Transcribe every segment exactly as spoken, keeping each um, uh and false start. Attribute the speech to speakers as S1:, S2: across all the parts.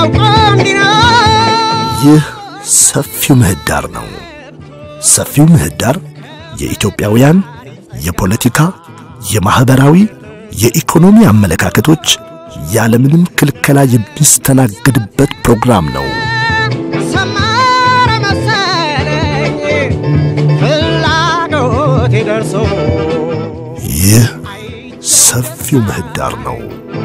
S1: ይህ ሰፊው ምህዳር ነው። ሰፊው ምህዳር የኢትዮጵያውያን የፖለቲካ፣ የማህበራዊ፣ የኢኮኖሚ አመለካከቶች ያለምንም ክልከላ የሚስተናገድበት ፕሮግራም ነው።
S2: ሰማረ መሰለኝ ፍላጎቴ ደርሶ
S1: ይህ ሰፊው ምህዳር ነው።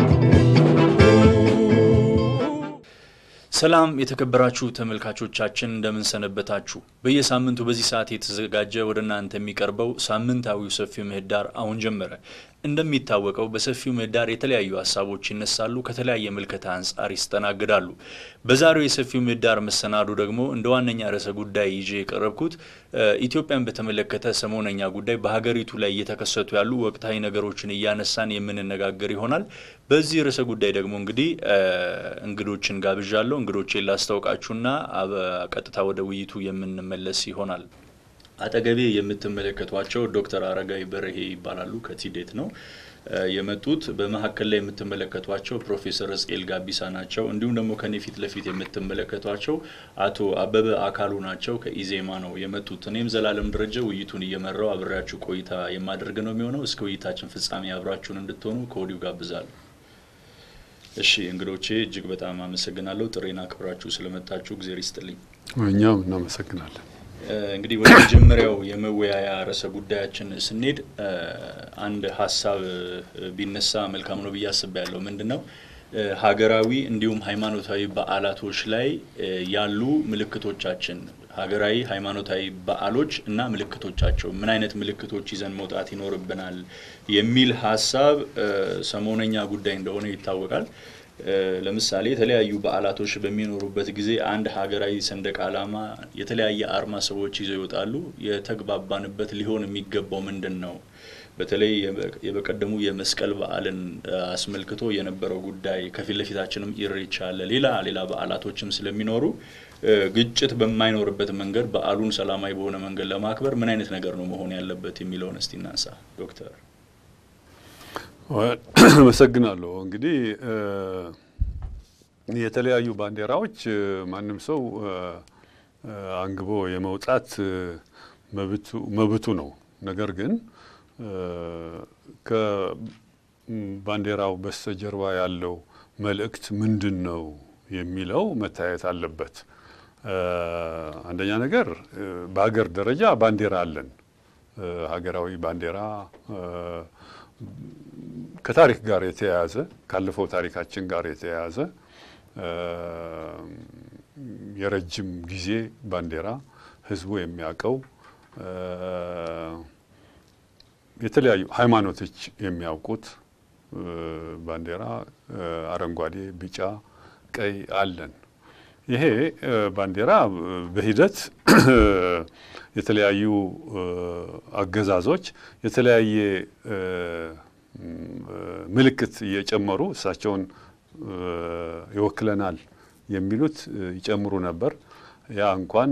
S3: ሰላም የተከበራችሁ ተመልካቾቻችን እንደምን ሰነበታችሁ? በየሳምንቱ በዚህ ሰዓት የተዘጋጀ ወደናንተ የሚቀርበው ሳምንታዊው ሰፊው ምህዳር አሁን ጀመረ። እንደሚታወቀው በሰፊው ምህዳር የተለያዩ ሐሳቦች ይነሳሉ፣ ከተለያየ መልከታ አንፃር ይስተናገዳሉ። በዛሬው የሰፊው ምህዳር መሰናዶ ደግሞ እንደ ዋነኛ ርዕሰ ጉዳይ ይዤ የቀረብኩት ኢትዮጵያን በተመለከተ ሰሞነኛ ጉዳይ በሀገሪቱ ላይ እየተከሰቱ ያሉ ወቅታዊ ነገሮችን እያነሳን የምንነጋገር ይሆናል። በዚህ ርዕሰ ጉዳይ ደግሞ እንግዲህ እንግዶችን ጋብዣለሁ። እንግዶቼን ላስተዋውቃችሁና ቀጥታ ወደ ውይይቱ የምንመለስ ይሆናል። አጠገቤ የምትመለከቷቸው ዶክተር አረጋይ በርሄ ይባላሉ። ከቲዴት ነው የመጡት። በመሐከል ላይ የምትመለከቷቸው ፕሮፌሰር እስኤል ጋቢሳ ናቸው። እንዲሁም ደግሞ ከኔ ፊት ለፊት የምትመለከቷቸው አቶ አበበ አካሉ ናቸው። ከኢዜማ ነው የመጡት። እኔም ዘላለም ደረጀ ውይይቱን እየመራው አብራችሁ ቆይታ የማደርግ ነው የሚሆነው። እስከ ውይይታችን ፍጻሜ አብራችሁን እንድትሆኑ ከወዲሁ ጋብዛለሁ። እሺ እንግዶቼ እጅግ በጣም አመሰግናለሁ። ጥሬና አክብራችሁ ስለመጣችሁ እግዚአብሔር ይስጥልኝ።
S4: እኛም እናመሰግናለን።
S3: እንግዲህ ወደ መጀመሪያው የመወያያ ርዕሰ ጉዳያችን ስንሄድ አንድ ሐሳብ ቢነሳ መልካም ነው ብዬ አስባለሁ። ምንድነው ሀገራዊ እንዲሁም ሃይማኖታዊ በዓላቶች ላይ ያሉ ምልክቶቻችን፣ ሀገራዊ ሃይማኖታዊ በዓሎች እና ምልክቶቻቸው ምን አይነት ምልክቶች ይዘን መውጣት ይኖርብናል የሚል ሐሳብ ሰሞነኛ ጉዳይ እንደሆነ ይታወቃል። ለምሳሌ የተለያዩ በዓላቶች በሚኖሩበት ጊዜ አንድ ሀገራዊ ሰንደቅ ዓላማ የተለያየ አርማ ሰዎች ይዘው ይወጣሉ። የተግባባንበት ሊሆን የሚገባው ምንድነው? በተለይ የበቀደሙ የመስቀል በዓልን አስመልክቶ የነበረው ጉዳይ ከፊት ለፊታችንም ኢሬቻ አለ፣ ሌላ ሌላ በዓላቶችም ስለሚኖሩ ግጭት በማይኖርበት መንገድ በዓሉን ሰላማዊ በሆነ መንገድ ለማክበር ምን አይነት ነገር ነው መሆን ያለበት የሚለውን እስቲ እናንሳ። ዶክተር
S4: አመሰግናለሁ። እንግዲህ የተለያዩ ባንዲራዎች ማንም ሰው አንግቦ የመውጣት መብቱ መብቱ ነው። ነገር ግን ከባንዲራው በስተጀርባ ያለው መልእክት ምንድነው የሚለው መታየት አለበት። አንደኛ ነገር በአገር ደረጃ ባንዲራ አለን። ሀገራዊ ባንዲራ ከታሪክ ጋር የተያያዘ ካለፈው ታሪካችን ጋር የተያያዘ የረጅም ጊዜ ባንዲራ ህዝቡ የሚያቀው የተለያዩ ሃይማኖቶች የሚያውቁት ባንዲራ አረንጓዴ፣ ቢጫ፣ ቀይ አለን። ይሄ ባንዲራ በሂደት የተለያዩ አገዛዞች የተለያየ ምልክት እየጨመሩ እሳቸውን ይወክለናል የሚሉት ይጨምሩ ነበር። ያ እንኳን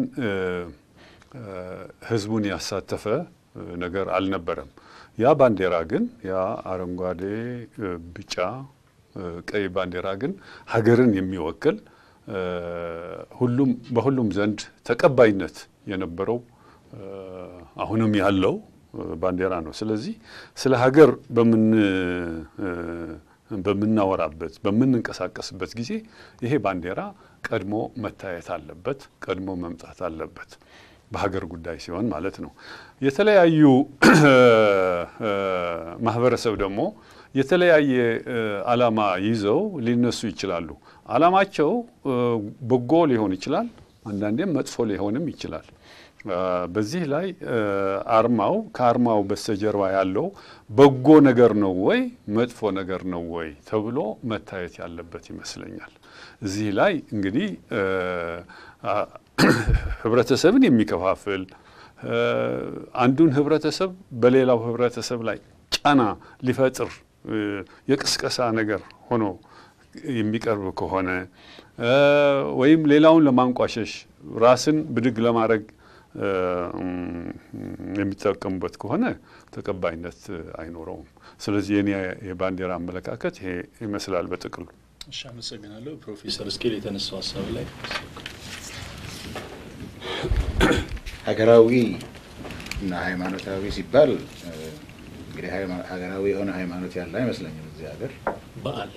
S4: ህዝቡን ያሳተፈ ነገር አልነበረም። ያ ባንዲራ ግን ያ አረንጓዴ፣ ቢጫ፣ ቀይ ባንዲራ ግን ሀገርን የሚወክል ሁሉም በሁሉም ዘንድ ተቀባይነት የነበረው አሁንም ያለው ባንዲራ ነው። ስለዚህ ስለ ሀገር በምን በመናወራበት በመንንቀሳቀስበት ጊዜ ይሄ ባንዲራ ቀድሞ መታየት አለበት፣ ቀድሞ መምጣት አለበት። በሀገር ጉዳይ ሲሆን ማለት ነው። የተለያዩ ማህበረሰብ ደግሞ የተለያየ ዓላማ ይዘው ሊነሱ ይችላሉ። ዓላማቸው በጎ ሊሆን ይችላል፣ አንዳንዴም መጥፎ ሊሆንም ይችላል። በዚህ ላይ አርማው ከአርማው በስተጀርባ ያለው በጎ ነገር ነው ወይ መጥፎ ነገር ነው ወይ ተብሎ መታየት ያለበት ይመስለኛል። እዚህ ላይ እንግዲህ ህብረተሰብን የሚከፋፍል አንዱን ህብረተሰብ በሌላው ህብረተሰብ ላይ ጫና ሊፈጥር የቅስቀሳ ነገር ሆኖ የሚቀርብ ከሆነ ወይም ሌላውን ለማንቋሸሽ ራስን ብድግ ለማድረግ የሚጠቀሙበት ከሆነ ተቀባይነት አይኖረውም። ስለዚህ የኔ የባንዲራ አመለካከት ይሄ ይመስላል በጥቅሉ።
S3: እሺ አመሰግናለሁ ፕሮፌሰር ስኬል የተነሳው ሐሳብ ላይ
S5: ሀገራዊ እና ሃይማኖታዊ ሲባል እንግዲህ ሀገራዊ የሆነ ሃይማኖት ያለ አይመስለኝም እዚህ ሀገር
S3: በዓል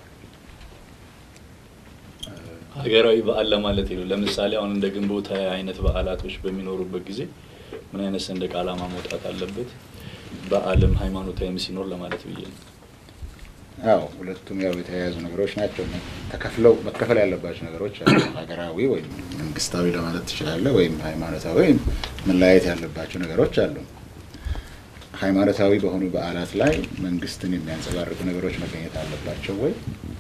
S3: ሀገራዊ በዓል ለማለት ነው ለምሳሌ አሁን እንደ ግንቦት አይነት በዓላቶች በሚኖሩበት ጊዜ ምን አይነት ሰንደቅ ዓላማ መውጣት አለበት በዓለም ሃይማኖታዊም ሲኖር ለማለት ብዬ ነው
S5: አዎ ሁለቱም ያው የተያያዙ ነገሮች ናቸው ተከፍለው መከፈል ያለባቸው ነገሮች አሉ ሀገራዊ ወይም መንግስታዊ ለማለት ይችላል ወይም ሃይማኖታዊ ወይም መለያየት ያለባቸው ነገሮች አሉ ሃይማኖታዊ በሆኑ በዓላት ላይ መንግስትን የሚያንጸባርቁ ነገሮች መገኘት አለባቸው ወይ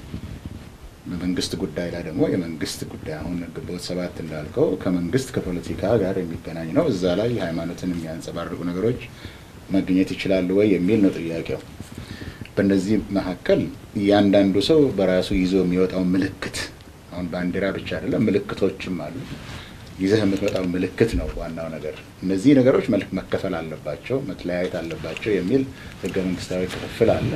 S5: በመንግስት ጉዳይ ላይ ደግሞ የመንግስት ጉዳይ አሁን ግንቦት ሰባት እንዳልከው ከመንግስት ከፖለቲካ ጋር የሚገናኝ ነው እዛ ላይ ሃይማኖትን የሚያንጸባርቁ ነገሮች መገኘት ይችላል ወይ የሚል ነው ጥያቄው በእነዚህ መሐከል ያንዳንዱ ሰው በራሱ ይዞ የሚወጣው ምልክት አሁን ባንዲራ ብቻ አይደለም ምልክቶችም አሉ ይዘህ የምትወጣው ምልክት ነው ዋናው ነገር እነዚህ ነገሮች መከፈል አለባቸው መትለያየት አለባቸው የሚል ህገ መንግስታዊ ክፍል አለ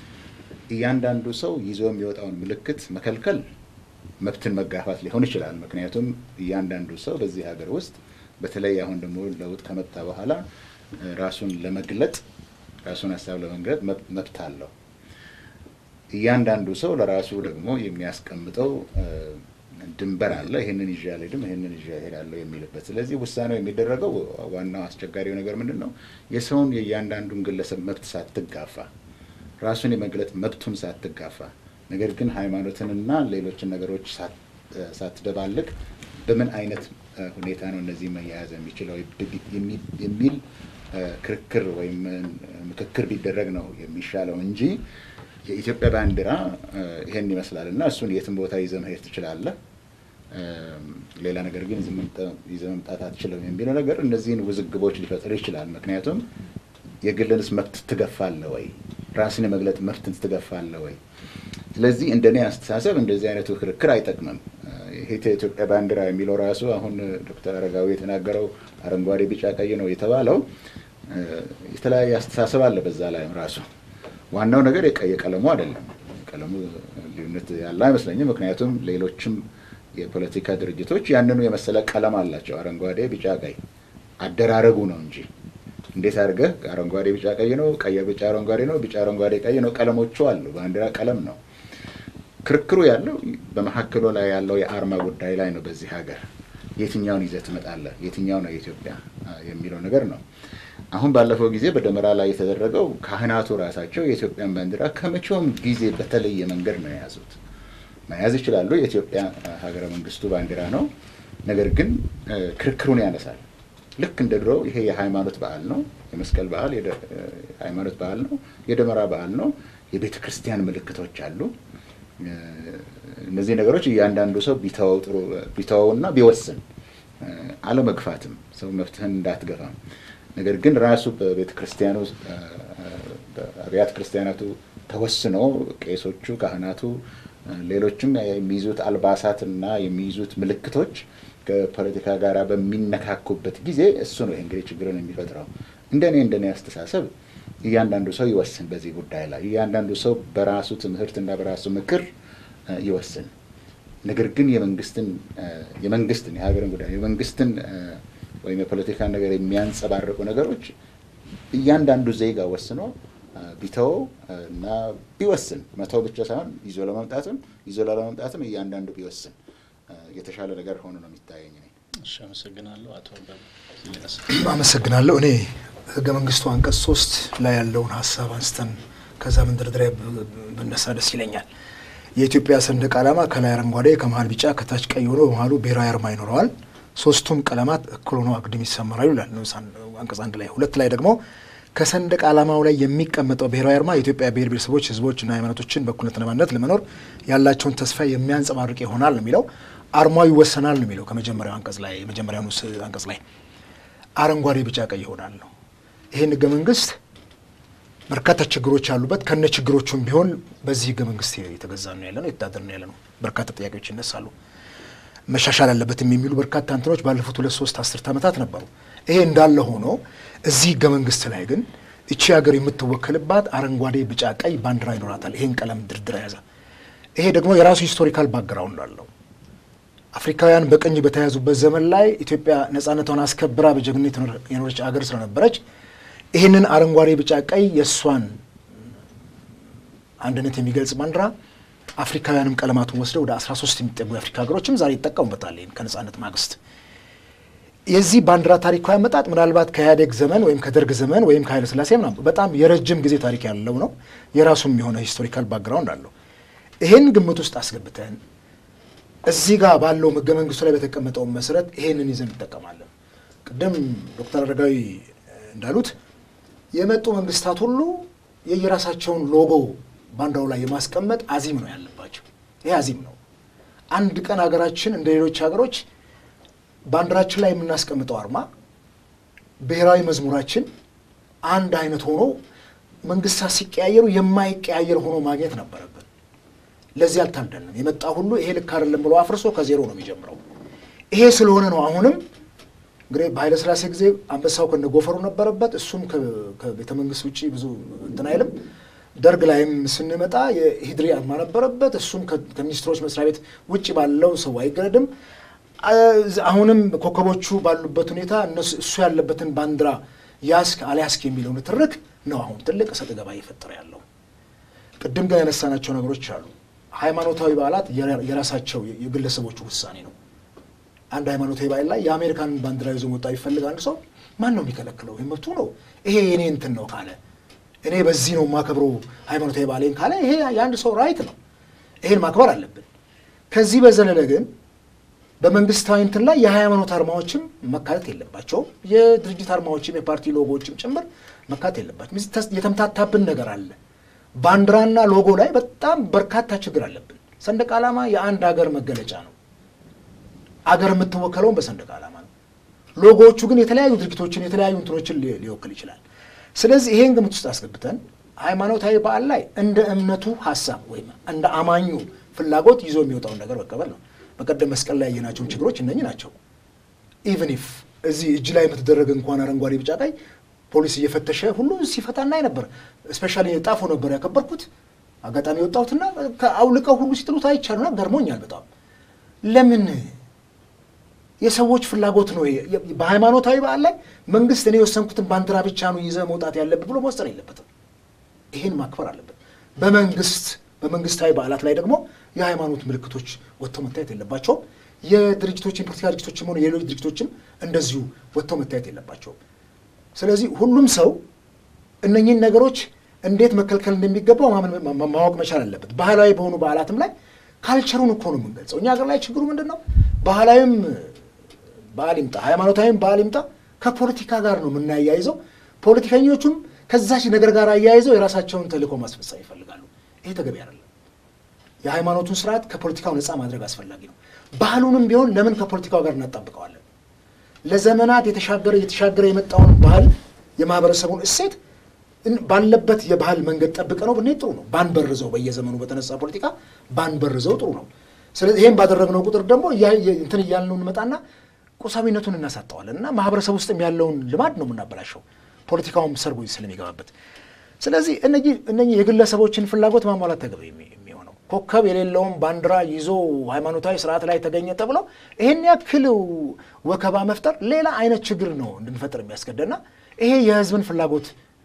S5: ያንዳንዱ ሰው ይዞ የሚወጣው ምልክት መከልከል መብትን መጋፋት ሊሆን ይችላል ምክንያቱም ያንዳንዱ ሰው በዚህ ሀገር ውስጥ በተለይ አሁን ደግሞ ለውጥ ከመጣ በኋላ ራሱን ለመግለጥ ራሱን ሐሳብ ለመግለጥ መብት አለው ያንዳንዱ ሰው ለራሱ ደግሞ የሚያስቀምጠው ድንበር አለ ይሄንን ይያለ አይደለም ይሄንን ይያሄዳለው የሚልበት ስለዚህ ውሳኔው የሚደረገው ዋናው አስቸጋሪው ነገር ምንድነው የሰውን የያንዳንዱን ግለሰብ መብት ሳትጋፋ ራሱን የመግለጥ መብቱን ሳትጋፋ ነገር ግን ሃይማኖትንና ሌሎችን ነገሮች ሳትደባልቅ በምን አይነት ሁኔታ ነው እነዚህ መያያዝ የሚችለው የሚል ክርክር ወይም ምክክር ቢደረግ ነው የሚሻለው እንጂ የኢትዮጵያ ባንዲራ ይሄን ይመስላልና እሱን የትም ቦታ ይዘህ መሄድ ትችላለህ ሌላ ነገር ግን ይዘህ መምጣት አትችልም የሚለው ነገር እነዚህን ውዝግቦች ሊፈጥር ይችላል ምክንያቱም የግልንስ መብት ትገፋለህ ወይ ራስን የመግለጥ መብትን ትገፋለህ ወይ ስለዚህ እንደኔ አስተሳሰብ እንደዚህ አይነቱ ክርክር አይጠቅምም ይሄ የኢትዮጵያ ባንዲራ የሚለው ራሱ አሁን ዶክተር አረጋዊ የተናገረው አረንጓዴ ቢጫ ቀይ ነው የተባለው የተለያየ አስተሳሰብ አለ በዛ ላይ ራሱ ዋናው ነገር የቀይ ቀለሙ አይደለም ቀለሙ ልዩነት ያለ አይመስለኝም ምክንያቱም ሌሎችም የፖለቲካ ድርጅቶች ያንኑ የመሰለ ቀለም አላቸው አረንጓዴ ቢጫ ቀይ አደራረጉ ነው እንጂ እንዴት አድርገህ አረንጓዴ ቢጫ ቀይ ነው ቀይ ቢጫ አረንጓዴ ነው ቢጫ አረንጓዴ ቀይ ነው ቀለሞቹ አሉ ባንዲራ ቀለም ነው ክርክሩ ያለው በመሐከሉ ላይ ያለው የአርማ ጉዳይ ላይ ነው በዚህ ሀገር የትኛውን ይዘት መጣለህ የትኛው ነው ኢትዮጵያ የሚለው ነገር ነው አሁን ባለፈው ጊዜ በደመራ ላይ የተደረገው ካህናቱ ራሳቸው የኢትዮጵያን ባንዲራ ከመቼውም ጊዜ በተለየ መንገድ ነው የያዙት መያዝ ይችላሉ የኢትዮጵያ ሀገረ መንግስቱ ባንዲራ ነው ነገር ግን ክርክሩን ያነሳል ልክ እንደድሮ ይሄ የሃይማኖት በዓል ነው የመስቀል በዓል የሃይማኖት በዓል ነው የደመራ በዓል ነው የቤተ ክርስቲያን ምልክቶች አሉ እነዚህ ነገሮች ያንዳንዱ ሰው ቢታው ጥሩ ቢታውና ቢወስን አለ መግፋትም ሰው መፍትህን እንዳትገፋ ነገር ግን ራሱ በቤተ ክርስቲያኑ በአብያተ ክርስቲያናቱ ተወስኖ ቄሶቹ ካህናቱ ሌሎችም የሚይዙት አልባሳትና የሚይዙት ምልክቶች ከፖለቲካ ጋራ በሚነካኩበት ጊዜ እሱ ነው እንግዲህ ችግሩን የሚፈጥረው እንደኔ እንደኔ አስተሳሰብ ያንዳንዱ ሰው ይወስን በዚህ ጉዳይ ላይ ያንዳንዱ ሰው በራሱ ትምህርትና በራሱ ምክር ይወስን ነገር ግን የመንግስትን የመንግስትን የሀገርን ጉዳይ የመንግስትን ወይ የፖለቲካ ነገር የሚያንጸባርቁ ነገሮች ያንዳንዱ ዜጋ ወስኖ ቢተው እና ቢወስን መተው ብቻ ሳይሆን ይዞ ለማምጣትም ይዞ ለማምጣትም ያንዳንዱ ቢወስን የተሻለ ነገር ሆኖ ነው የሚታየኝ ነኝ
S3: እሺ አመሰግናለሁ አቶ አበበ
S6: አመሰግናለሁ እኔ ህገ መንግስቱ አንቀጽ ሶስት ላይ ያለውን ሐሳብ አንስተን ከዛ መንደርደሪያ በነሳ ደስ ይለኛል የኢትዮጵያ ሰንደቅ ዓላማ ከላይ አረንጓዴ ከመሃል ቢጫ ከታች ቀይ ሆኖ በመሃሉ ብሔራዊ አርማ ይኖረዋል ሶስቱም ቀለማት እኩል ሆነው አግድም ይሰመራሉ ይላል ነው አንቀጽ አንድ ላይ ሁለት ላይ ደግሞ ከሰንደቅ ዓላማው ላይ የሚቀመጠው ብሔራዊ አርማ የኢትዮጵያ ብሔር ብሔረሰቦች ህዝቦችና ሃይማኖቶችን በእኩልነትና በአንድነት ለመኖር ያላቸውን ተስፋ የሚያንጸባርቅ ይሆናል ነው የሚለው አርማው ይወሰናል ነው የሚለው ከመጀመሪያው አንቀጽ ላይ መጀመሪያው አንቀጽ ላይ አረንጓዴ ቢጫ ቀይ ይሆናል ነው ይሄን ህገ መንግስት በርካታ ችግሮች አሉበት ከነ ችግሮቹም ቢሆን በዚህ ህገ መንግስት የተገዛ ነው ያለነው የተዳደረ ነው ያለነው በርካታ ጥያቄዎች ይነሳሉ መሻሻል አለበትም የሚሉ በርካታ እንትኖች ባለፉት ሁለት ሶስት አስርት ዓመታት ነበሩ ይሄ እንዳለ ሆኖ እዚህ ህገ መንግስት ላይ ግን እቺ ሀገር የምትወከልባት አረንጓዴ ቢጫ ቀይ ባንዲራ ይኖራታል ይሄን ቀለም ድርድር ያዘ ይሄ ደግሞ የራሱ ሂስቶሪካል ባክግራውንድ አለው። አፍሪካውያን በቀኝ በተያዙበት ዘመን ላይ ኢትዮጵያ ነፃነቷን አስከብራ በጀግንነት የኖረች አገር ስለነበረች ይሄንን አረንጓዴ ቢጫ ቀይ የሷን አንድነት የሚገልጽ ባንዲራ አፍሪካውያንም ቀለማቱን ወስደው ወደ አስራ ሶስት የሚጠጉ የአፍሪካ ሀገሮችም ዛሬ ይጠቀሙበታል። ይሄን ከነፃነት ማግስት የዚህ ባንዲራ ታሪካዊ አመጣጥ ምናልባት ከኢህአዴግ ዘመን ወይም ከደርግ ዘመን ወይም ከኃይለ ሥላሴ ምናምን በጣም የረጅም ጊዜ ታሪክ ያለው ነው። የራሱም የሆነ ሂስቶሪካል ባክግራውንድ አለው። ይሄን ግምት ውስጥ አስገብተን እዚህ ጋር ባለው ህገ መንግስቱ ላይ በተቀመጠው መሰረት ይሄንን ይዘን እንጠቀማለን። ቅድም ዶክተር አረጋዊ እንዳሉት የመጡ መንግስታት ሁሉ የየራሳቸውን ሎጎ ባንዲራው ላይ የማስቀመጥ አዚም ነው ያለባቸው። ይሄ አዚም ነው። አንድ ቀን ሀገራችን እንደ ሌሎች ሀገሮች ባንዲራችን ላይ የምናስቀምጠው አርማ ብሔራዊ መዝሙራችን አንድ አይነት ሆኖ መንግስታት ሲቀያየሩ የማይቀያየር ሆኖ ማግኘት ነበረብን። ለዚህ አልታደልንም። የመጣ ሁሉ ይሄ ልክ አይደለም ብሎ አፍርሶ ከዜሮ ነው የሚጀምረው። ይሄ ስለሆነ ነው አሁንም እንግዲህ በኃይለ ሥላሴ ጊዜ አንበሳው ከነ ጎፈሩ ነበረበት። እሱም ከቤተ መንግስት ውጪ ብዙ እንትን አይልም። ደርግ ላይም ስንመጣ የሂድሪ አርማ ነበረበት። እሱም ከሚኒስትሮች መስሪያ ቤት ውጪ ባለው ሰው አይገረድም። አሁንም ኮከቦቹ ባሉበት ሁኔታ እነሱ እሱ ያለበትን ባንዲራ ያስክ አልያስክ የሚለው ንትርክ ነው አሁን ትልቅ ሰጥ ገባ እየፈጠረ ያለው። ቅድም ግን ያነሳናቸው ነገሮች አሉ። ሃይማኖታዊ በዓላት የራሳቸው የግለሰቦች ውሳኔ ነው። አንድ ሃይማኖታዊ በዓል ላይ የአሜሪካን ባንዲራ ይዞ መውጣት ይፈልግ አንድ ሰው ማን ነው የሚከለክለው? ይሄ መብቱ ነው። ይሄ የኔ እንትን ነው ካለ እኔ በዚህ ነው ማከብረው ሃይማኖታዊ በዓሌን ካለ ይሄ የአንድ ሰው ራይት ነው። ይሄን ማክበር አለብን። ከዚህ በዘለለ ግን በመንግስታዊ እንትን ላይ የሃይማኖት አርማዎችም መካተት የለባቸውም። የድርጅት አርማዎችም የፓርቲ ሎጎዎችም ጭምር መካተት የለባቸውም። የተምታታብን ነገር አለ። ባንዲራና ሎጎ ላይ በጣም በርካታ ችግር አለብን። ሰንደቅ ዓላማ የአንድ ሀገር መገለጫ ነው። አገር የምትወከለውን በሰንደቅ ዓላማ ነው። ሎጎዎቹ ግን የተለያዩ ድርጊቶችን የተለያዩ እንትኖችን ሊወክል ይችላል። ስለዚህ ይሄን ግምት ውስጥ አስገብተን ሃይማኖታዊ በዓል ላይ እንደ እምነቱ ሐሳብ ወይም እንደ አማኙ ፍላጎት ይዞ የሚወጣውን ነገር መቀበል ነው። በቀደም መስቀል ላይ ያየናቸው ችግሮች እነኚህ ናቸው። ኢቭን ኢፍ እዚህ እጅ ላይ የምትደረግ እንኳን አረንጓዴ ቢጫ ቀይ ፖሊስ እየፈተሸ ሁሉ ሲፈታና ነበር። ስፔሻሊ ጣፎ ነበር ያከበርኩት አጋጣሚ ወጣሁትና አውልቀው ሁሉ ሲጥሉት አይቻሉና ገርሞኛል በጣም። ለምን የሰዎች ፍላጎት ነው። በሃይማኖታዊ በዓል ላይ መንግስት እኔ የወሰንኩትን ባንዲራ ብቻ ነው ይዘህ መውጣት ያለበት ብሎ መወሰን የለበትም። ይሄን ማክበር አለበት። በመንግስት በመንግስታዊ በዓላት ላይ ደግሞ የሃይማኖት ምልክቶች ወጥተው መታየት የለባቸውም። የድርጅቶች የፖለቲካ ድርጅቶችም ሆነ የሌሎች ድርጅቶችም እንደዚሁ ወጥተው መታየት የለባቸውም። ስለዚህ ሁሉም ሰው እነኚህን ነገሮች እንዴት መከልከል እንደሚገባው ማወቅ መቻል አለበት። ባህላዊ በሆኑ በዓላትም ላይ ካልቸሩን እኮ ነው የምንገልጸው። እኛ ሀገር ላይ ችግሩ ምንድነው? ባህላዊም በዓል ይምጣ ሃይማኖታዊም በዓል ይምጣ ከፖለቲካ ጋር ነው የምናያይዘው። ፖለቲከኞቹም ከዛች ነገር ጋር አያይዘው የራሳቸውን ተልዕኮ ማስፈጸም ይፈልጋሉ። ይሄ ተገቢ አይደለም። የሃይማኖቱን ስርዓት ከፖለቲካው ነፃ ማድረግ አስፈላጊ ነው። ባህሉንም ቢሆን ለምን ከፖለቲካው ጋር እናጣብቀዋለን? ለዘመናት የተሻገረ የተሻገረ የመጣውን ባህል የማህበረሰቡን እሴት ባለበት የባህል መንገድ ጠብቀ ነው ብንሄድ ጥሩ ነው። ባንበርዘው በየዘመኑ በተነሳ ፖለቲካ ባንበርዘው ጥሩ ነው። ስለዚህ ይሄን ባደረግነው ቁጥር ደግሞ እንትን እያልነው እንመጣና ቁሳዊነቱን እናሳጣዋለን እና ማህበረሰብ ውስጥም ያለውን ልማድ ነው የምናበላሸው ፖለቲካውም ሰርጎ ስለሚገባበት። ስለዚህ እነዚህ እነዚህ የግለሰቦችን ፍላጎት ማሟላት ተገቢ የሚሆነው ኮከብ የሌለውን ባንዲራ ይዞ ሃይማኖታዊ ስርዓት ላይ ተገኘ ተብሎ ይሄን ያክል ወከባ መፍጠር ሌላ አይነት ችግር ነው እንድንፈጥር የሚያስገድደና ይሄ የህዝብን ፍላጎት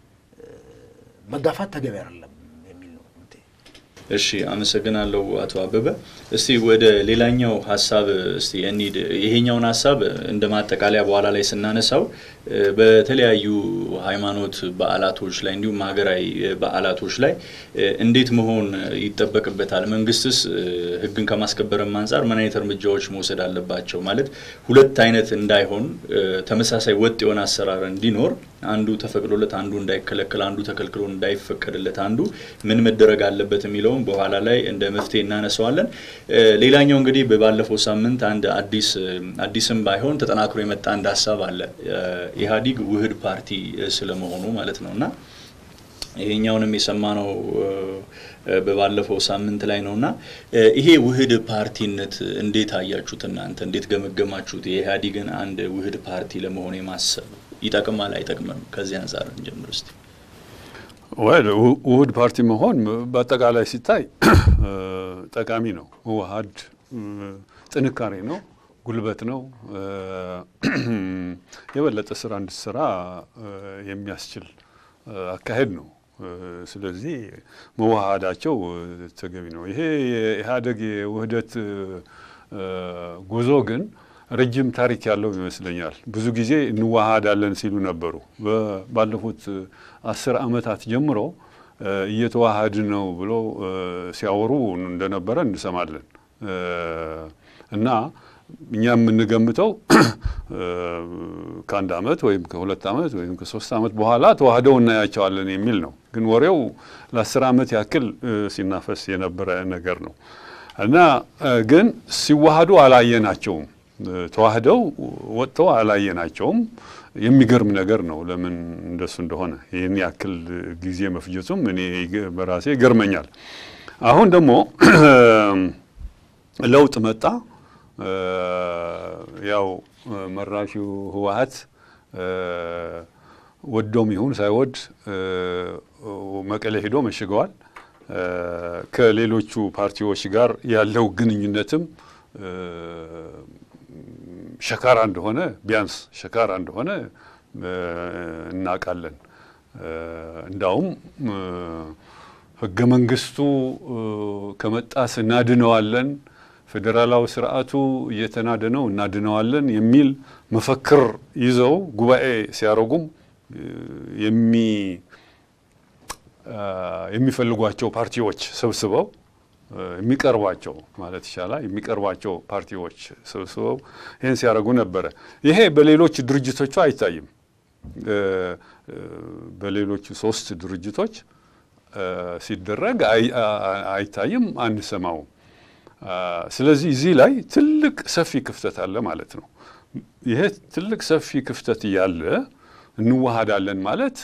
S6: መጋፋት ተገቢ አይደለም የሚል ነው።
S3: እሺ አመሰግናለሁ አቶ አበበ። እስቲ ወደ ሌላኛው ሐሳብ እስቲ እንሂድ። ይሄኛውን ሐሳብ እንደማጠቃለያ በኋላ ላይ ስናነሳው በተለያዩ ሃይማኖት በዓላቶች ላይ እንዲሁም ሀገራዊ በዓላቶች ላይ እንዴት መሆን ይጠበቅበታል? መንግስትስ ህግን ከማስከበርም አንፃር ምን አይነት እርምጃዎች መውሰድ አለባቸው? ማለት ሁለት አይነት እንዳይሆን ተመሳሳይ ወጥ የሆነ አሰራር እንዲኖር አንዱ ተፈቅዶለት አንዱ እንዳይከለከል አንዱ ተከልክሎ እንዳይፈቀድለት አንዱ ምን መደረግ አለበት የሚለው በኋላ ላይ እንደ መፍትሄ እናነሳዋለን። ሌላኛው እንግዲህ በባለፈው ሳምንት አንድ አዲስ አዲስም ባይሆን ተጠናክሮ የመጣ አንድ ሐሳብ አለ ኢህአዲግ ውህድ ፓርቲ ስለመሆኑ ማለት ነውና ይሄኛውንም የሰማነው በባለፈው ሳምንት ላይ ነውና ይሄ ውህድ ፓርቲነት እንዴት አያችሁት እናንተ? እንዴት ገመገማችሁት? የኢህአዲግን አንድ ውህድ ፓርቲ ለመሆን የማሰብ ይጠቅማል አይጠቅምም? ከዚህ አንፃር እንጀምር እስቲ።
S4: ወይ ውህድ ፓርቲ መሆን በአጠቃላይ ሲታይ ጠቃሚ ነው። ውሃድ ጥንካሬ ነው፣ ጉልበት ነው፣ የበለጠ ስራ እንድትሰራ የሚያስችል አካሄድ ነው። ስለዚህ መዋሃዳቸው ተገቢ ነው። ይሄ የኢህአዴግ የውህደት ጉዞ ግን ረጅም ታሪክ ያለው ይመስለኛል። ብዙ ጊዜ እንዋሃዳለን ሲሉ ነበሩ። ባለፉት አስር አመታት ጀምሮ እየተዋሃድ ነው ብሎ ሲያወሩ እንደነበረ እንሰማለን እና እኛም እንገምተው ከአንድ አመት ወይም ከሁለት አመት ወይም ከሶስት አመት በኋላ ተዋህደው እናያቸዋለን የሚል ነው። ግን ወሬው ለአስር አመት ያክል ሲናፈስ የነበረ ነገር ነው እና ግን ሲዋሃዱ አላየናቸውም። ተዋህደው ወጥተው አላየናቸውም። የሚገርም ነገር ነው። ለምን እንደሱ እንደሆነ ይሄን ያክል ጊዜ መፍጀቱም እኔ በራሴ ይገርመኛል። አሁን ደግሞ ለውጥ መጣ። ያው መራሹ ህወሓት ወዶም ይሁን ሳይወድ መቀሌ ሄዶ መሽገዋል። ከሌሎቹ ፓርቲዎች ጋር ያለው ግንኙነትም ሸካራ እንደሆነ ቢያንስ ሸካራ እንደሆነ እናቃለን። እንዳውም ህገ መንግስቱ ከመጣስ እናድነዋለን፣ ፌደራላዊ ስርዓቱ እየተናደነው እናድነዋለን የሚል መፈክር ይዘው ጉባኤ ሲያረጉም የሚ የሚፈልጓቸው ፓርቲዎች ሰብስበው የሚቀርባቸው ማለት ይችላል የሚቀርባቸው ፓርቲዎች ሰብስበው ይሄን ሲያረጉ ነበር። ይሄ በሌሎች ድርጅቶች አይታይም። በሌሎች ሶስት ድርጅቶች ሲደረግ አይታይም፣ አንሰማው። ስለዚህ እዚህ ላይ ትልቅ ሰፊ ክፍተት አለ ማለት ነው። ይሄ ትልቅ ሰፊ ክፍተት ያለ እንዋሃዳለን ማለት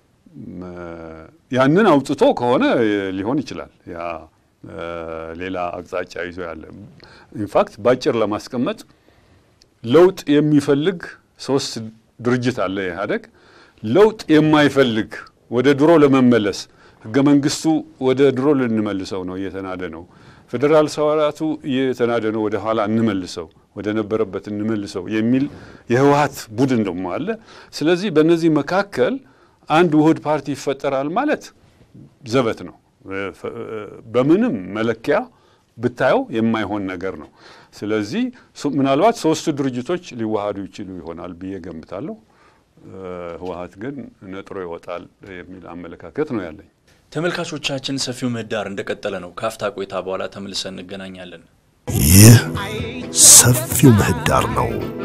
S4: ያንን አውጥቶ ከሆነ ሊሆን ይችላል። ያ ሌላ አቅጣጫ ይዞ ያለ ኢንፋክት ባጭር ለማስቀመጥ ለውጥ የሚፈልግ ሶስት ድርጅት አለ ኢህአዴግ። ለውጥ የማይፈልግ ወደ ድሮ ለመመለስ ህገ መንግስቱ ወደ ድሮ ልንመልሰው ነው እየተናደ ነው፣ ፌደራል ስርዓቱ እየተናደ ነው ወደ ኋላ እንመልሰው ወደ ነበረበት እንመልሰው የሚል የህወሓት ቡድን ደግሞ አለ። ስለዚህ በእነዚህ መካከል አንድ ውህድ ፓርቲ ይፈጠራል ማለት ዘበት ነው። በምንም መለኪያ ብታየው የማይሆን ነገር ነው። ስለዚህ ምናልባት ሶስቱ ድርጅቶች ሊዋሃዱ ይችሉ ይሆናል ብዬ ገምታለሁ። ህወሓት ግን ነጥሮ ይወጣል የሚል አመለካከት ነው ያለኝ።
S3: ተመልካቾቻችን ሰፊው ምህዳር እንደቀጠለ ነው። ካፍታ ቆይታ በኋላ ተመልሰን እንገናኛለን።
S1: ይህ ሰፊው ምህዳር ነው።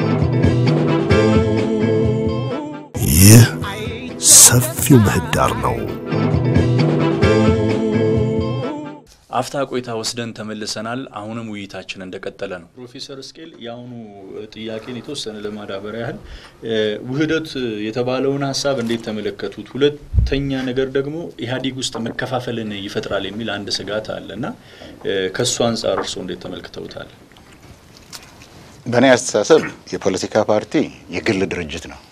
S1: ይህ ሰፊው ምህዳር ነው።
S3: አፍታ ቆይታ ወስደን ተመልሰናል። አሁንም ውይይታችን እንደቀጠለ ነው። ፕሮፌሰር ስኬል ያውኑ ጥያቄን የተወሰነ ለማዳበር ያህል ውህደት የተባለውን ሐሳብ እንዴት ተመለከቱት? ሁለተኛ ነገር ደግሞ ኢህአዴግ ውስጥ መከፋፈልን ይፈጥራል የሚል አንድ ስጋት አለና ከሱ አንፃር እርሶ እንዴት ተመልክተውታል?
S5: በእኔ አስተሳሰብ የፖለቲካ ፓርቲ የግል ድርጅት ነው።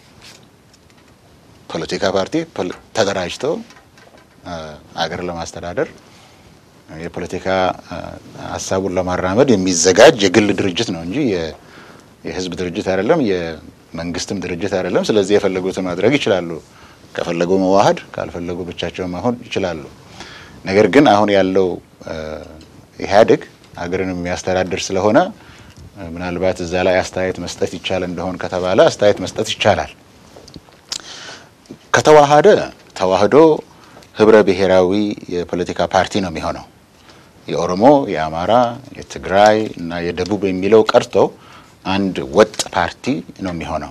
S5: ፖለቲካ ፓርቲ ተደራጅቶ አገር ለማስተዳደር የፖለቲካ ሐሳቡን ለማራመድ የሚዘጋጅ የግል ድርጅት ነው እንጂ የህዝብ ድርጅት አይደለም፣ የመንግስትም ድርጅት አይደለም። ስለዚህ የፈለጉትን ማድረግ ይችላሉ። ከፈለጉ መዋሃድ፣ ካልፈለጉ ብቻቸው መሆን ይችላሉ። ነገር ግን አሁን ያለው ኢህአዴግ ሀገርን የሚያስተዳድር ስለሆነ ምናልባት እዛ ላይ አስተያየት መስጠት ይቻላል እንደሆነ ከተባለ አስተያየት መስጠት ይቻላል። ከተዋሃደ ተዋህዶ ህብረ ብሔራዊ የፖለቲካ ፓርቲ ነው የሚሆነው። የኦሮሞ፣ የአማራ፣ የትግራይ እና የደቡብ የሚለው ቀርቶ አንድ ወጥ ፓርቲ ነው የሚሆነው።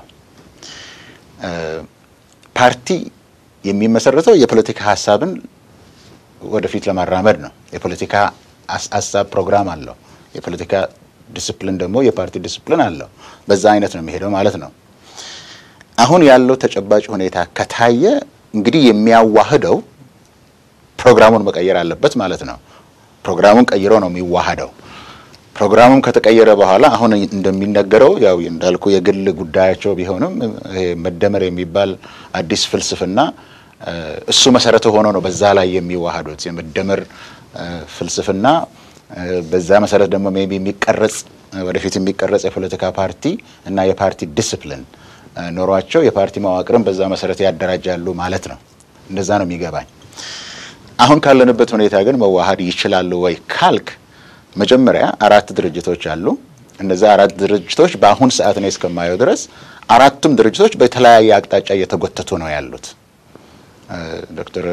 S5: ፓርቲ የሚመሰረተው የፖለቲካ ሐሳብን ወደፊት ለማራመድ ነው። የፖለቲካ ሐሳብ ፕሮግራም አለው። የፖለቲካ ዲሲፕሊን ደግሞ የፓርቲ ዲሲፕሊን አለው። በዛ አይነት ነው የሚሄደው ማለት ነው። አሁን ያለው ተጨባጭ ሁኔታ ከታየ እንግዲህ የሚያዋህደው ፕሮግራሙን መቀየር አለበት ማለት ነው። ፕሮግራሙን ቀይሮ ነው የሚዋሃደው። ፕሮግራሙን ከተቀየረ በኋላ አሁን እንደሚነገረው ያው እንዳልኩ የግል ጉዳያቸው ቢሆንም መደመር የሚባል አዲስ ፍልስፍና እሱ መሰረቱ ሆኖ ነው በዛ ላይ የሚዋሃዱት የመደመር ፍልስፍና በዛ መሰረት ደግሞ ሜቢ የሚቀረጽ ወደፊት የሚቀረጽ የፖለቲካ ፓርቲ እና የፓርቲ ዲሲፕሊን ኖሯቸው የፓርቲ መዋቅርን በዛ መሰረት ያደራጃሉ ማለት ነው እንደዛ ነው የሚገባኝ አሁን ካለንበት ሁኔታ ግን መዋሃድ ይችላል ወይ ካልክ መጀመሪያ አራት ድርጅቶች አሉ እነዛ አራት ድርጅቶች በአሁን ሰዓት ነው እስከማየው ድረስ አራቱም ድርጅቶች በተለያየ አቅጣጫ እየተጎተቱ ነው ያሉት ዶክተር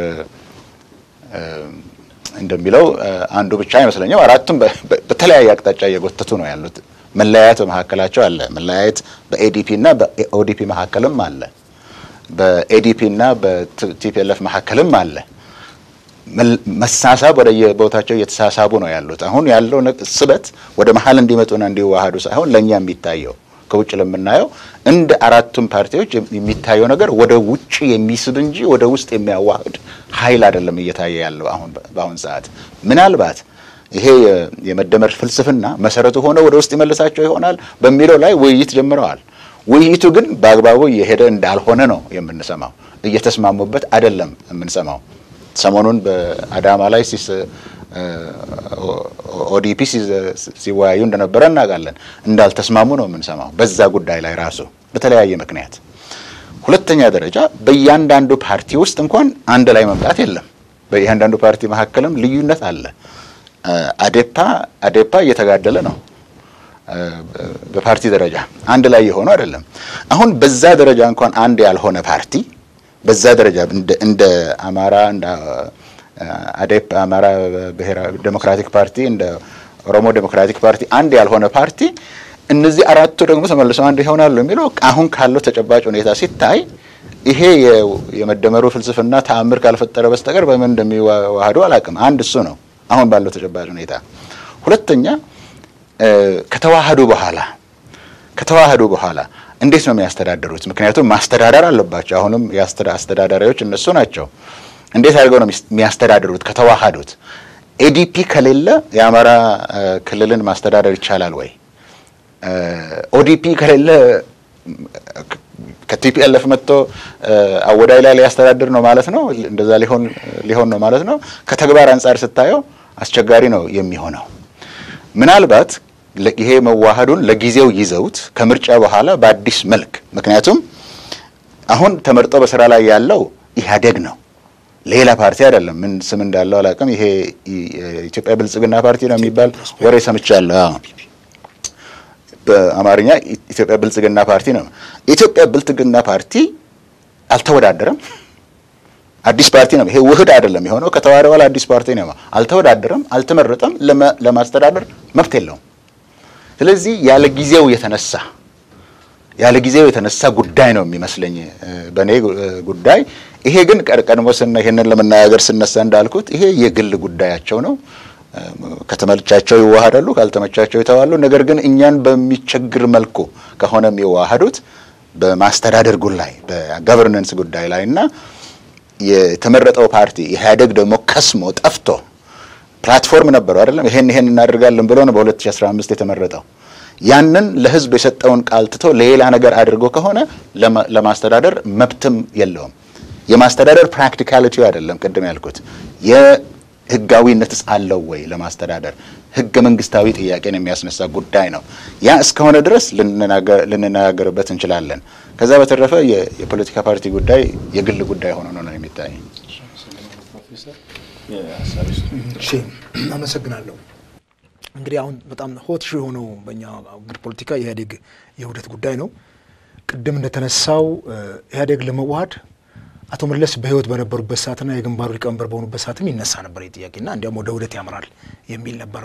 S5: እንደሚለው አንዱ ብቻ አይመስለኝም አራቱም በተለያየ አቅጣጫ እየጎተቱ ነው ያሉት መለያየት በመሐከላቸው አለ መለያየት በኤዲፒ እና በኦዲፒ መሐከልም አለ በኤዲፒ እና በቲፒኤልኤፍ መሐከልም አለ መሳሳብ ወደ የቦታቸው እየተሳሳቡ ነው ያሉት አሁን ያለው ስበት ወደ መሐል እንዲመጡና እንዲዋሃዱ ሳይሆን ለኛ የሚታየው ከውጭ ለምናየው እንደ አራቱም ፓርቲዎች የሚታየው ነገር ወደ ውጭ የሚስብ እንጂ ወደ ውስጥ የሚያዋህድ ኃይል አይደለም እየታየ ያለው አሁን በአሁን ሰዓት ምናልባት ይሄ የመደመር ፍልስፍና መሰረቱ ሆኖ ወደ ውስጥ ይመልሳቸው ይሆናል በሚለው ላይ ውይይት ጀምረዋል ውይይቱ ግን በአግባቡ የሄደ እንዳልሆነ ነው የምንሰማው እየተስማሙበት አይደለም የምንሰማው ሰሞኑን በአዳማ ላይ ሲስ ኦዲፒ ሲወያዩ እንደነበረ እናጋለን እንዳልተስማሙ ነው የምንሰማው በዛ ጉዳይ ላይ ራሱ በተለያየ ምክንያት ሁለተኛ ደረጃ በእያንዳንዱ ፓርቲ ውስጥ እንኳን አንድ ላይ መምጣት የለም በእያንዳንዱ ፓርቲ መሐከልም ልዩነት አለ አዴፓ አዴፓ እየተጋደለ ነው በፓርቲ ደረጃ አንድ ላይ የሆነ አይደለም አሁን በዛ ደረጃ እንኳን አንድ ያልሆነ ፓርቲ በዛ ደረጃ እንደ እንደ አማራ እንደ አዴፓ አማራ ብሔራዊ ዴሞክራቲክ ፓርቲ እንደ ኦሮሞ ዴሞክራቲክ ፓርቲ አንድ ያልሆነ ፓርቲ እነዚህ አራቱ ደግሞ ተመልሰው አንድ ይሆናሉ የሚለው አሁን ካለው ተጨባጭ ሁኔታ ሲታይ ይሄ የመደመሩ ፍልስፍና ተአምር ካልፈጠረ በስተቀር በምን እንደሚዋሃዱ አላቅም አንድ እሱ ነው አሁን ባለው ተጨባጭ ሁኔታ ሁለተኛ ከተዋሃዱ በኋላ ከተዋሃዱ በኋላ እንዴት ነው የሚያስተዳድሩት ምክንያቱም ማስተዳደር አለባቸው አሁንም ያስተዳዳሪዎች እነሱ ናቸው እንዴት አድርገው ነው የሚያስተዳድሩት ከተዋሃዱት ኤዲፒ ከሌለ የአማራ ክልልን ማስተዳደር ይቻላል ወይ ኦዲፒ ከሌለ ከቲፒኤልኤፍ መጥቶ አወዳይ ላይ ያስተዳድር ነው ማለት ነው እንደዛ ሊሆን ሊሆን ነው ማለት ነው ከተግባር አንፃር ስታየው አስቸጋሪ ነው የሚሆነው ምናልባት ይሄ መዋሃዱን ለጊዜው ይዘውት ከምርጫ በኋላ በአዲስ መልክ ምክንያቱም አሁን ተመርጦ በስራ ላይ ያለው ኢህአዴግ ነው ሌላ ፓርቲ አይደለም ምን ስም እንዳለው አላቀም ይሄ ኢትዮጵያ ብልጽግና ፓርቲ ነው የሚባል ወሬ ሰምቻለሁ በአማርኛ ኢትዮጵያ ብልጽግና ፓርቲ ነው ኢትዮጵያ ብልጽግና ፓርቲ አልተወዳደረም አዲስ ፓርቲ ነው ይሄ ውህድ አይደለም የሆነው ከተዋረው አዲስ ፓርቲ ነው አልተወዳደረም አልተመረጠም ለማስተዳደር መብት የለውም ስለዚህ ያለ ጊዜው የተነሳ ያለ ጊዜው የተነሳ ጉዳይ ነው የሚመስለኝ በኔ ጉዳይ ይሄ ግን ቀርቀርሞስና ይሄንን ለመናገር ስነሳ እንዳልኩት ይሄ የግል ጉዳያቸው ነው ከተመልቻቸው ይዋሃዳሉ ካልተመቻቸው ይተዋሉ ነገር ግን እኛን በሚቸግር መልኩ ከሆነ የሚዋሃዱት በማስተዳደር ጉዳይ በጋቨርናንስ ጉዳይ ላይና የተመረጠው ፓርቲ ኢህአዴግ ደግሞ ከስሞ ጠፍቶ ፕላትፎርም ነበር አይደለም ይሄን ይሄን እናደርጋለን ብሎ ነው በ2015 የተመረጠው ያንን ለህዝብ የሰጠውን ቃል ትቶ ሌላ ነገር አድርጎ ከሆነ ለማስተዳደር መብትም የለውም የማስተዳደር ፕራክቲካሊቲው አይደለም ቀደም ያልኩት የህጋዊነትስ አለው ወይ ለማስተዳደር ህገ መንግስታዊ ጥያቄን የሚያስነሳ ጉዳይ ነው ያ እስከሆነ ድረስ ልንናገርበት እንችላለን ከዛ በተረፈ የፖለቲካ ፓርቲ ጉዳይ የግል ጉዳይ ሆኖ ነው የሚታይ
S3: ፕሮፌሰር
S6: እሺ አመሰግናለሁ እንግዲህ አሁን በጣም ሆት ሹ ሆኖ በእኛ አገር ፖለቲካ የኢህአዴግ የውህደት ጉዳይ ነው ቅድም እንደተነሳው ኢህአዴግ ለመዋሃድ አቶ መለስ በህይወት በነበሩበት ሰዓትና የግንባሩ ሊቀመንበር በሆኑበት ሰዓትም ይነሳ ነበር የጥያቄና እንዲያም ወደ ውህደት ያመራል የሚል ነበር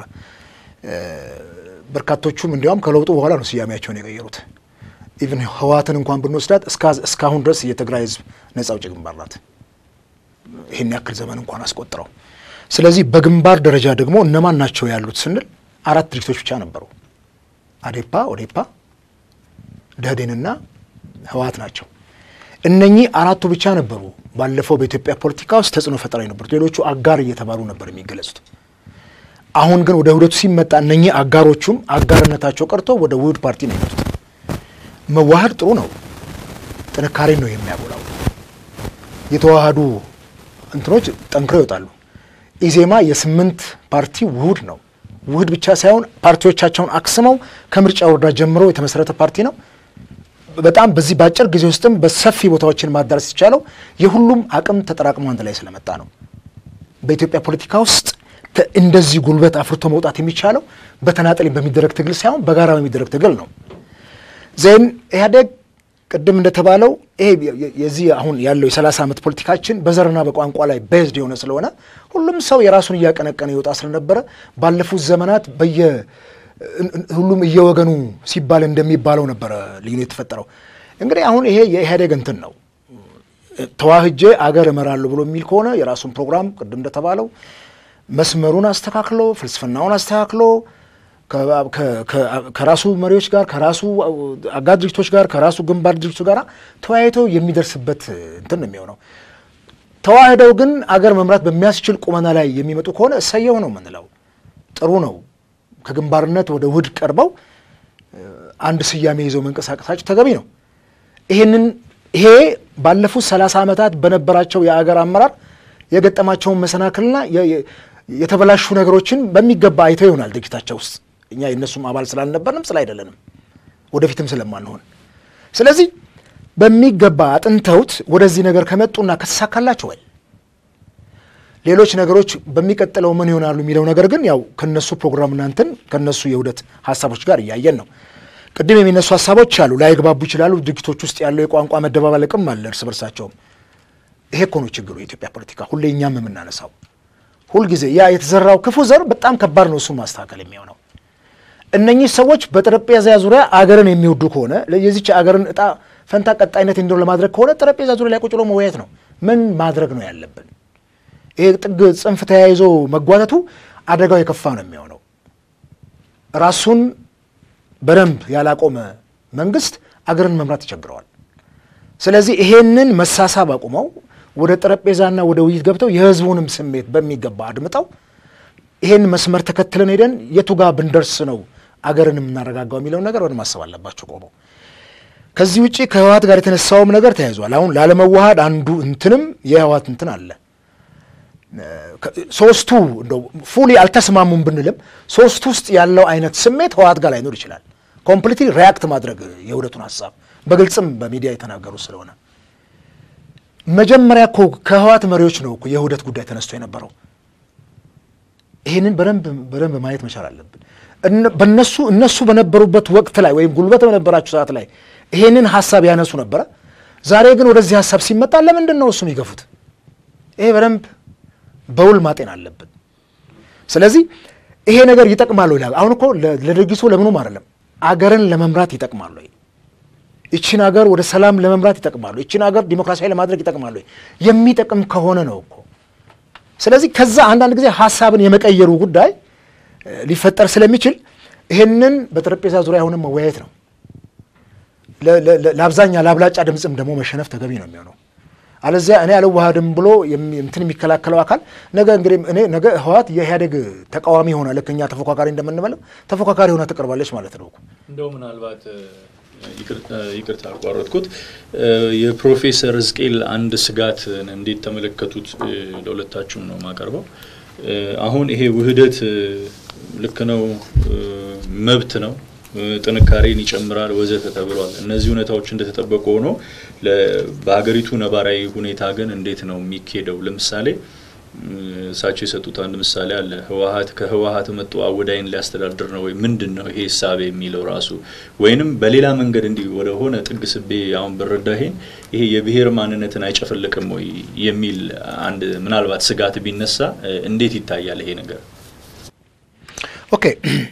S6: በርካቶቹም እንዲያውም ከለውጡ በኋላ ነው ሲያሜያቸውን የቀየሩት ኢቭን ህዋትን እንኳን ብንወስዳት እስካሁን ድረስ የትግራይ ህዝብ ነፃ አውጪ ግንባር ናት ይሄን ያክል ዘመን እንኳን አስቆጥረው ስለዚህ በግንባር ደረጃ ደግሞ እነማን ናቸው ያሉት ስንል አራት ድርጅቶች ብቻ ነበሩ አዴፓ ኦዴፓ ደህዴንና ህዋት ናቸው እነኚህ አራቱ ብቻ ነበሩ ባለፈው በኢትዮጵያ ፖለቲካ ውስጥ ተጽዕኖ ፈጣሪ ነበሩ ሌሎቹ አጋር እየተባሉ ነበር የሚገለጹት አሁን ግን ወደ ውህደቱ ሲመጣ እነኚህ አጋሮቹም አጋርነታቸው ቀርቶ ወደ ውህድ ፓርቲ ነው የመጡት መዋሃድ ጥሩ ነው ጥንካሬ ነው የሚያጎላው የተዋሃዱ እንትኖች ጠንክረው ይወጣሉ ኢዜማ የስምንት ፓርቲ ውህድ ነው ውህድ ብቻ ሳይሆን ፓርቲዎቻቸውን አክስመው ከምርጫ ወረዳ ጀምሮ የተመሰረተ ፓርቲ ነው በጣም በዚህ ባጭር ጊዜ ውስጥም በሰፊ ቦታዎችን ማዳረስ ይቻላል የሁሉም አቅም ተጠራቅሞ አንድ ላይ ስለመጣ ነው በኢትዮጵያ ፖለቲካ ውስጥ እንደዚህ ጉልበት አፍርቶ መውጣት የሚቻለው በተናጠል በሚደረግ ትግል ሳይሆን በጋራ በሚደረግ ትግል ነው ዘን ኢህአዴግ ቅድም እንደተባለው ይሄ የዚህ አሁን ያለው የ30 ዓመት ፖለቲካችን በዘርና በቋንቋ ላይ ቤዝድ የሆነ ስለሆነ ሁሉም ሰው የራሱን ያቀነቀነ ይወጣ ስለነበረ ባለፉት ዘመናት በየ ሁሉም እየወገኑ ሲባል እንደሚባለው ነበር ልዩነት ተፈጠረው እንግዲህ አሁን ይሄ የኢህአዴግ እንትን ነው ተዋህጄ አገር እመራለሁ ብሎ የሚል ከሆነ የራሱን ፕሮግራም ቅድም እንደተባለው መስመሩን አስተካክሎ ፍልስፍናውን አስተካክሎ ከራሱ መሪዎች ጋር ከራሱ አጋር ድርጅቶች ጋር ከራሱ ግንባር ድርጅቶች ጋር ተወያይቶ የሚደርስበት እንትን ነው የሚሆነው ተዋህደው ግን አገር መምራት በሚያስችል ቁመና ላይ የሚመጡ ከሆነ እሰየው ነው ምንለው ጥሩ ነው ከግንባርነት ወደ ውህድ ቀርበው አንድ ስያሜ ይዘው መንቀሳቀሳቸው ተገቢ ነው ይሄንን ይሄ ባለፉት ሰላሳ ዓመታት በነበራቸው የአገር አመራር የገጠማቸው መሰናክልና የተበላሹ ነገሮችን በሚገባ አይተው ይሆናል ድርጅታቸው ውስጥ እኛ የነሱም አባል ስላልነበርንም ስላይደለንም ወደፊትም ስለማንሆን ስለዚህ በሚገባ አጥንተውት ወደዚህ ነገር ከመጡና ከተሳካላቸው ወይ ሌሎች ነገሮች በሚቀጥለው ምን ይሆናሉ የሚለው ነገር ግን ያው ከነሱ ፕሮግራምና እንትን ከነሱ የውደት ሐሳቦች ጋር ያያየን ነው ቅድም የሚነሱ ሐሳቦች አሉ ላይግባቡ ይችላሉ ድርጅቶች ውስጥ ያለው የቋንቋ መደባበልቅም አለ እርስ በርሳቸው ይሄ እኮ ነው ችግሩ የኢትዮጵያ ፖለቲካ ሁሌ እኛም የምናነሳው ሁሉ ጊዜ ያ የተዘራው ክፉ ዘር በጣም ከባድ ነው እሱ ማስተካከል የሚሆነው እነኚህ ሰዎች በጠረጴዛ ዙሪያ አገርን የሚወዱ ከሆነ ለዚህች አገርን እጣ ፈንታ ቀጣይነት እንዲኖር ለማድረግ ከሆነ ጠረጴዛ ዙሪያ ላይ ቁጭ ብሎ መወያየት ነው ምን ማድረግ ነው ያለብን ይሄ ጥግ ጽንፍ ተያይዞ መጓተቱ አደጋው የከፋ ነው የሚሆነው ራሱን በደንብ ያላቆመ መንግስት አገርን መምራት ይቸግረዋል ስለዚህ ይሄንን መሳሳብ አቁመው ወደ ጠረጴዛና ወደ ውይይት ገብተው የህዝቡንም ስሜት በሚገባ አድምጠው ይሄን መስመር ተከትለን ሄደን የቱጋ ብንደርስ ነው አገርንም እናረጋጋው የሚለው ነገር ወደ ማሰብ አለባቸው ቆሞ ከዚህ ውጪ ከህዋት ጋር የተነሳውም ነገር ተያይዟል አሁን ላለመዋሃድ አንዱ እንትንም የህዋት እንትን አለ ሶስቱ እንደው ፉሊ አልተስማሙም ብንልም ሶስቱ ውስጥ ያለው አይነት ስሜት ህዋት ጋር ላይኖር ይችላል ኮምፕሊትሊ ሪአክት ማድረግ የውደቱን ሐሳብ በግልጽም በሚዲያ የተናገሩ ስለሆነ መጀመሪያ እኮ ከህዋት መሪዎች ነው እኮ የውደት ጉዳይ ተነስቶ የነበረው ይሄንን በደንብ በደንብ ማየት መቻል አለብን በእነሱ እነሱ በነበሩበት ወቅት ላይ ወይም ጉልበት በነበራቸው ሰዓት ላይ ይሄንን ሐሳብ ያነሱ ነበር ዛሬ ግን ወደዚህ ሐሳብ ሲመጣ ለምንድን ነው እሱም ይገፉት ይሄ በደንብ በውል ማጤን አለብን ስለዚህ ይሄ ነገር ይጠቅማል ወይ አሁን እኮ ለድርጊቱ ለምኑም አይደለም አገርን ለመምራት ይጠቅማል ወይ እቺን አገር ወደ ሰላም ለመምራት ይጠቅማል እቺን አገር ዲሞክራሲያዊ ለማድረግ ይጠቅማል ወይ የሚጠቅም ከሆነ ነው እኮ ስለዚህ ከዛ አንድ አንድ ጊዜ ሐሳብን የመቀየሩ ጉዳይ ሊፈጠር ስለሚችል ይሄንን በጠረጴዛ ዙሪያ ሆነን መወያየት ነው ለአብዛኛ ለአብላጫ ድምጽም ደግሞ መሸነፍ ተገቢ ነው የሚሆነው አለዚያ እኔ አልዋሃድም ብሎ እንትን የሚከላከለው አካል ነገ እንግዲህ እኔ ነገ ህዋት የኢህአዴግ ተቃዋሚ ሆነ ለከኛ ተፎካካሪ እንደምንመለው ተፎካካሪ ሆነ ተቀርባለች ማለት ነው
S3: እንደው ምናልባት ይቅርታ አቋረጥኩት የፕሮፌሰር ዝቄል አንድ ስጋት እንዴት ተመለከቱት ለሁለታችሁም ነው ማቀርበው አሁን ይሄ ውህደት ልክ ነው መብት ነው ጥንካሬን ይጨምራል ወዘተ ተብሏል እነዚህ ሁኔታዎች እንደተጠበቁ ሆኖ በሀገሪቱ ነባራዊ ሁኔታ ግን እንዴት ነው የሚከደው ለምሳሌ ሳቸው የሰጡት አንድ ምሳሌ አለ ህዋሃት ከህዋሃት መጥቶ አወዳይን ሊያስተዳድር ነው ወይ ምንድነው ይሄ ሐሳብ የሚለው ራሱ ወይንም በሌላ መንገድ እንዲ ወደ ሆነ ጥግ ስቤ አሁን በረዳሄን ይሄ የብሔር ማንነትን አይጨፈልቅም ወይ የሚል አንድ ምናልባት ስጋት ቢነሳ እንዴት ይታያል ይሄ ነገር
S6: ኦኬ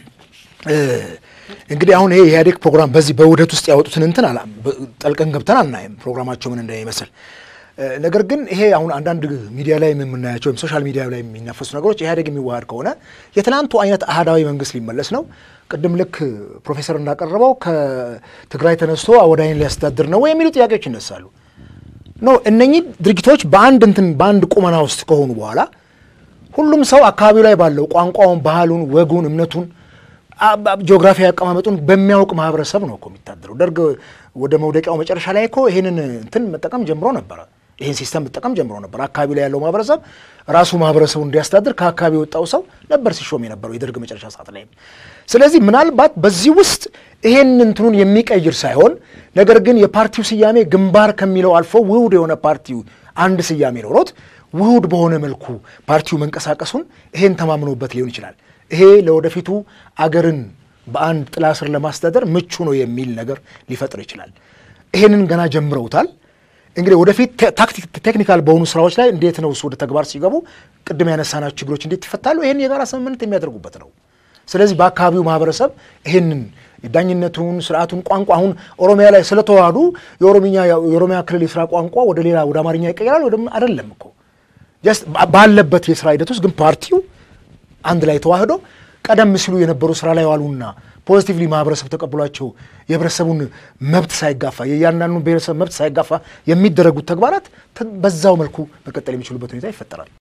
S6: እንግዲህ አሁን ይሄ የኢህአዴግ ፕሮግራም በዚህ በውህደት ውስጥ ያወጡትን እንትን አላ ጠልቀን ገብተን አናይም ፕሮግራማቸው ምን እንደሚመስል ነገር ግን ይሄ አሁን አንዳንድ ሚዲያ ላይ የምናያቸው ወይም ሶሻል ሚዲያ ላይ የሚናፈሱ ነገሮች ኢህአዴግ የሚዋሃድ ከሆነ የትናንቱ አይነት አሃዳዊ መንግስት ሊመለስ ነው ቅድም ልክ ፕሮፌሰር እንዳቀረበው ከትግራይ ተነስቶ አወዳይን ሊያስተዳድር ነው ወይ የሚሉ ጥያቄዎች ይነሳሉ ነው እነኚህ ድርጊቶች በአንድ እንትን በአንድ ቁመና ውስጥ ከሆኑ በኋላ ሁሉም ሰው አካባቢው ላይ ባለው ቋንቋውን ባህሉን ወጉን እምነቱን ጂኦግራፊ ያቀማመጡን በሚያውቅ ማህበረሰብ ነው እኮ የሚታደረው ደርግ ወደ መውደቂያው መጨረሻ ላይ እኮ ይሄንን እንትን መጠቀም ጀምሮ ነበር ይሄን ሲስተም ተጠቀም ጀምሮ ነበር አካባቢ ላይ ያለው ማህበረሰብ ራሱ ማህበረሰቡ እንዲያስተዳድር ከአካባቢ ወጣው ሰው ነበር ሲሾም የነበረው የደርግ መጨረሻ ሰዓት ላይ ስለዚህ ምናልባት በዚህ ውስጥ ይሄን እንትኑን የሚቀይር ሳይሆን ነገር ግን የፓርቲው ስያሜ ግንባር ከሚለው አልፎ ውሁድ የሆነ ፓርቲው አንድ ስያሜ ኖሮት ውሁድ በሆነ መልኩ ፓርቲው መንቀሳቀሱን ይሄን ተማምኖበት ሊሆን ይችላል ይሄ ለወደፊቱ አገርን በአንድ ጥላ ስር ለማስተዳደር ምቹ ነው የሚል ነገር ሊፈጥር ይችላል ይሄንን ገና ጀምረውታል እንግዲህ ወደፊት ታክቲክ ቴክኒካል በሆኑ ስራዎች ላይ እንዴት ነው ወደ ተግባር ሲገቡ ቅድም ያነሳናቸው ችግሮች እንዴት ይፈታሉ ይሄን የጋራ ስምምነት የሚያደርጉበት ነው ስለዚህ በአካባቢው ማህበረሰብ ይሄንን የዳኝነቱን ስርዓቱን ቋንቋ አሁን ኦሮሚያ ላይ ስለተዋዱ የኦሮሚያ የኦሮሚያ ክልል የስራ ቋንቋ ወደ ሌላ ወደ አማርኛ ይቀየራል ወደ አይደለም እኮ ጀስት ባለበት የስራ ሂደት ውስጥ ግን ፓርቲው አንድ ላይ ተዋህዶ ቀደም ሲሉ የነበሩ ስራ ላይ ዋሉና ፖዚቲቭሊ ማህበረሰብ ተቀበሏቸው የህብረተሰቡን መብት ሳይጋፋ የያንዳንዱን ብሔረሰብ መብት ሳይጋፋ የሚደረጉት ተግባራት በዛው መልኩ መቀጠል የሚችሉበት ሁኔታ ይፈጠራል